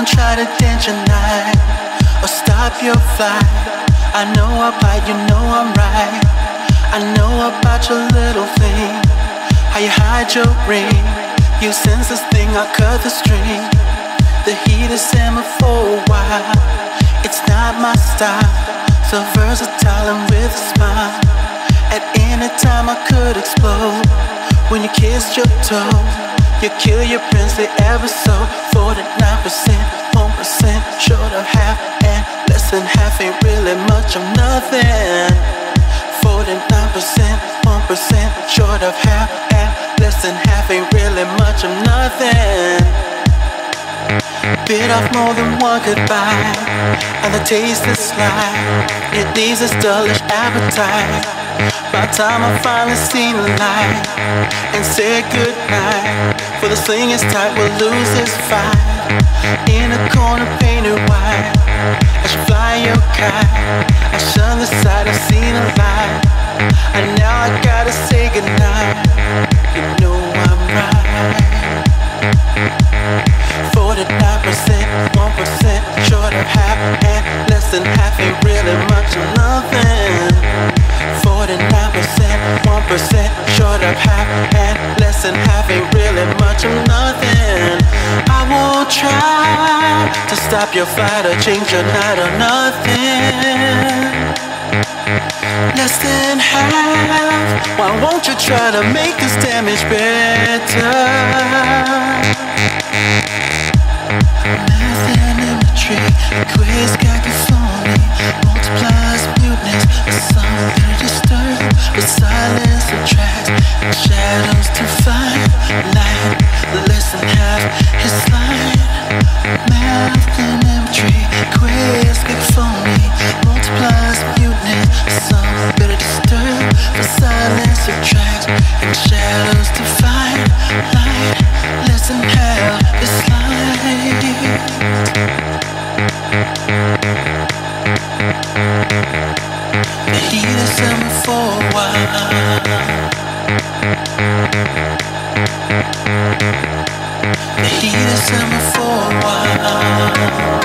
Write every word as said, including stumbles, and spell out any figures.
won't try to dent your night or stop your flight. I know about you, know I'm right. I know about your little thing, how you hide your ring. You sense this thing, I cut the string. The heat is simmer for a while. It's not my style, so versatile and with a smile. At any time I could explode. When you kissed your toe, you kill your princely ever so. Forty-nine percent, one percent short of half, and less than half ain't really much of nothing. Forty-nine percent, one percent short of half, and less than half ain't really much of nothing. Bit off more than one goodbye, and the taste is sly. It leaves a dullish appetite. By the time I finally seen the light and said goodnight, for the sling is tight, we'll lose this fight. In a corner painted white, I should fly your kite. I shun the sight, I've seen a light, and now I gotta say goodnight. You know I'm right. Forty-nine percent, one percent short of half, and less than half ain't really much of nothing. Forty-nine percent, one percent short of half, and less than half ain't really much of nothing. I won't try to stop your flight or change your night or nothing. Less than half, why won't you try to make this damage better? Mathanometry, the quiz cacophony multiplies muteness with something to disturb, with silence subtracts and shadows to find light. Less than half is light. Mathanometry, quiz cacophony multiplies muteness with something to disturb, with silence subtracts and shadows to find light. Less than half is light. The heat is summer for a while. The heat is summer for a while.